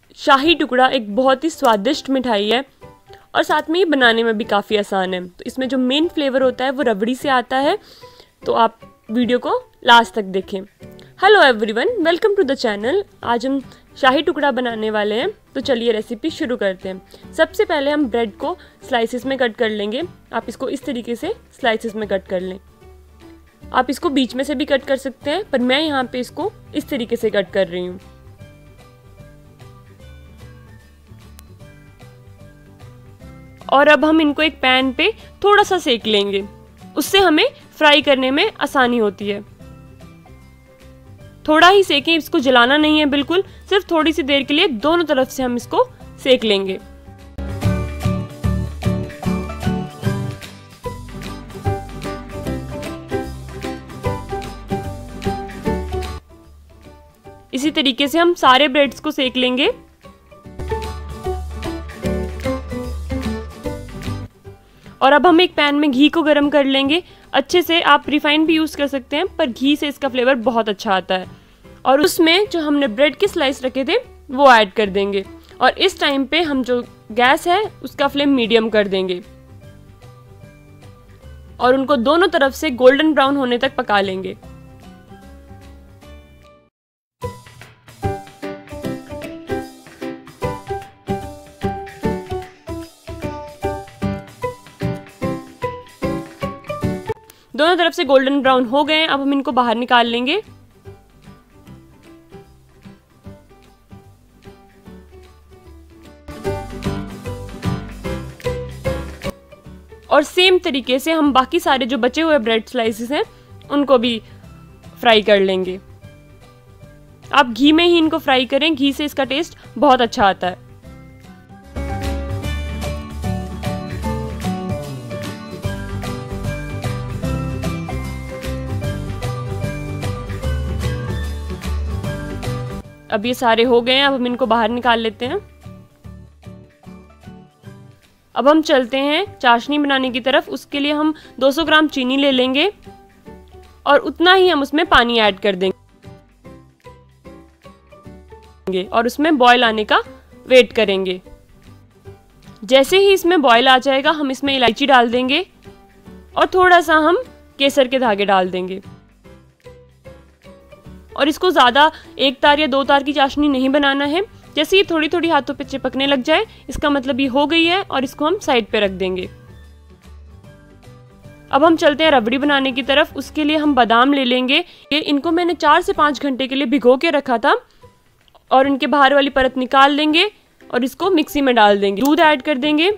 शाही टुकड़ा एक बहुत ही स्वादिष्ट मिठाई है और साथ में ये बनाने में भी काफ़ी आसान है। तो इसमें जो मेन फ्लेवर होता है वो रबड़ी से आता है। तो आप वीडियो को लास्ट तक देखें। Hello everyone, welcome to the channel. आज हम शाही टुकड़ा बनाने वाले हैं, तो चलिए रेसिपी शुरू करते हैं। सबसे पहले हम ब्रेड को स्लाइसिस में कट कर लेंगे। आप इसको इस तरीके से स्लाइसिस में कट कर लें। आप इसको बीच में से भी कट कर सकते हैं, पर मैं यहाँ पे इसको इस तरीके से कट कर रही हूँ। और अब हम इनको एक पैन पे थोड़ा सा सेक लेंगे, उससे हमें फ्राई करने में आसानी होती है। थोड़ा ही सेकें, इसको जलाना नहीं है बिल्कुल, सिर्फ थोड़ी सी देर के लिए दोनों तरफ से हम इसको सेक लेंगे। इसी तरीके से हम सारे ब्रेड्स को सेक लेंगे। और अब हम एक पैन में घी को गरम कर लेंगे अच्छे से। आप रिफाइंड भी यूज़ कर सकते हैं, पर घी से इसका फ्लेवर बहुत अच्छा आता है। और उसमें जो हमने ब्रेड के स्लाइस रखे थे वो ऐड कर देंगे। और इस टाइम पे हम जो गैस है उसका फ्लेम मीडियम कर देंगे और उनको दोनों तरफ से गोल्डन ब्राउन होने तक पका लेंगे। दोनों तरफ से गोल्डन ब्राउन हो गए। अब हम इनको बाहर निकाल लेंगे। और सेम तरीके से हम बाकी सारे जो बचे हुए ब्रेड स्लाइसेस हैं उनको भी फ्राई कर लेंगे। आप घी में ही इनको फ्राई करें, घी से इसका टेस्ट बहुत अच्छा आता है। अब ये सारे हो गए हैं, अब हम इनको बाहर निकाल लेते हैं। अब हम चलते हैं चाशनी बनाने की तरफ। उसके लिए हम 200 ग्राम चीनी ले लेंगे और उतना ही हम उसमें पानी ऐड कर देंगे और उसमें बॉयल आने का वेट करेंगे। जैसे ही इसमें बॉयल आ जाएगा हम इसमें इलायची डाल देंगे और थोड़ा सा हम केसर के धागे डाल देंगे। और इसको ज़्यादा एक तार या दो तार की चाशनी नहीं बनाना है। जैसे ये थोड़ी थोड़ी हाथों पे चिपकने लग जाए, इसका मतलब ये हो गई है और इसको हम साइड पे रख देंगे। अब हम चलते हैं रबड़ी बनाने की तरफ। उसके लिए हम बादाम ले लेंगे। इनको मैंने 4 से 5 घंटे के लिए भिगो के रखा था और इनके बाहर वाली परत निकाल देंगे और इसको मिक्सी में डाल देंगे। दूध ऐड कर देंगे।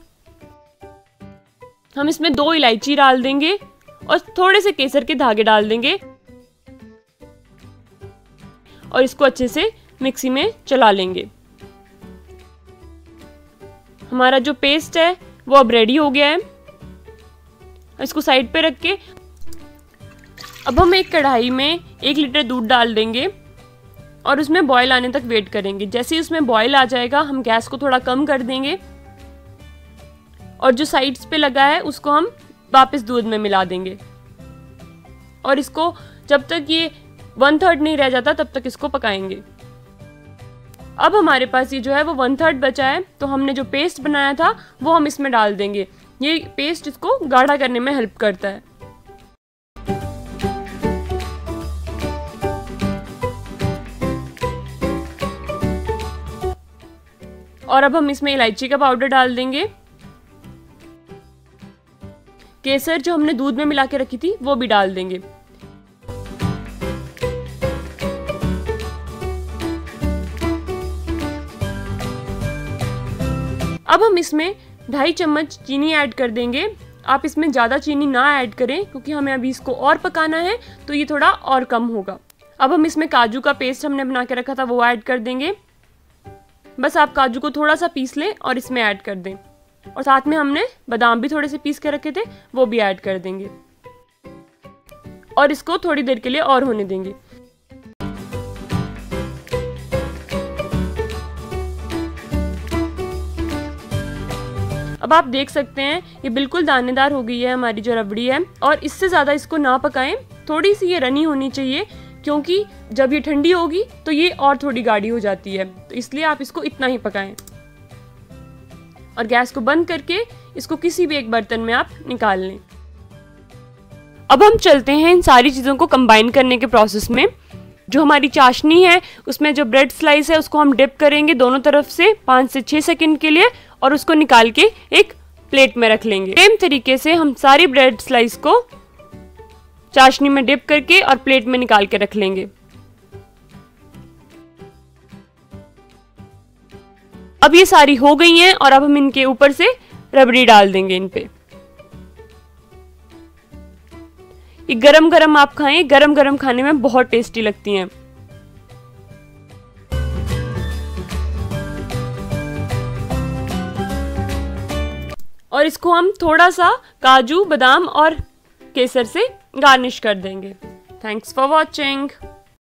हम इसमें 2 इलायची डाल देंगे और थोड़े से केसर के धागे डाल देंगे और इसको अच्छे से मिक्सी में चला लेंगे। हमारा जो पेस्ट है वो अब रेडी हो गया है। इसको साइड पे रख के अब हम एक कढ़ाई में 1 लीटर दूध डाल देंगे और उसमें बॉयल आने तक वेट करेंगे। जैसे ही उसमें बॉयल आ जाएगा हम गैस को थोड़ा कम कर देंगे और जो साइड्स पे लगा है उसको हम वापस दूध में मिला देंगे। और इसको जब तक ये 1/3 नहीं रह जाता तब तक इसको पकाएंगे। अब हमारे पास ये जो है वो 1/3 बचा है, तो हमने जो पेस्ट बनाया था वो हम इसमें डाल देंगे। ये पेस्ट इसको गाढ़ा करने में हेल्प करता है। और अब हम इसमें इलायची का पाउडर डाल देंगे। केसर जो हमने दूध में मिला के रखी थी वो भी डाल देंगे। अब हम इसमें 2.5 चम्मच चीनी ऐड कर देंगे। आप इसमें ज़्यादा चीनी ना ऐड करें क्योंकि हमें अभी इसको और पकाना है, तो ये थोड़ा और कम होगा। अब हम इसमें काजू का पेस्ट हमने बना के रखा था वो ऐड कर देंगे। बस आप काजू को थोड़ा सा पीस लें और इसमें ऐड कर दें। और साथ में हमने बादाम भी थोड़े से पीस के रखे थे वो भी ऐड कर देंगे और इसको थोड़ी देर के लिए और होने देंगे। अब आप देख सकते हैं ये बिल्कुल दानेदार हो गई है हमारी जो रबड़ी है। और इससे ज़्यादा इसको ना पकाएं, थोड़ी सी ये रनी होनी चाहिए क्योंकि जब ये ठंडी होगी तो ये और थोड़ी गाढ़ी हो जाती है, तो इसलिए आप इसको इतना ही पकाएं। और गैस को बंद करके इसको किसी भी एक बर्तन में आप निकाल लें। अब हम चलते हैं इन सारी चीज़ों को कंबाइन करने के प्रोसेस में। जो हमारी चाशनी है उसमें जो ब्रेड स्लाइस है उसको हम डिप करेंगे दोनों तरफ से 5 से 6 सेकंड के लिए, और उसको निकाल के एक प्लेट में रख लेंगे। सेम तरीके से हम सारी ब्रेड स्लाइस को चाशनी में डिप करके और प्लेट में निकाल के रख लेंगे। अब ये सारी हो गई हैं और अब हम इनके ऊपर से रबड़ी डाल देंगे इन पे। ये गरम गरम आप खाएं, गरम गरम खाने में बहुत टेस्टी लगती हैं। और इसको हम थोड़ा सा काजू, बादाम और केसर से गार्निश कर देंगे। Thanks for watching.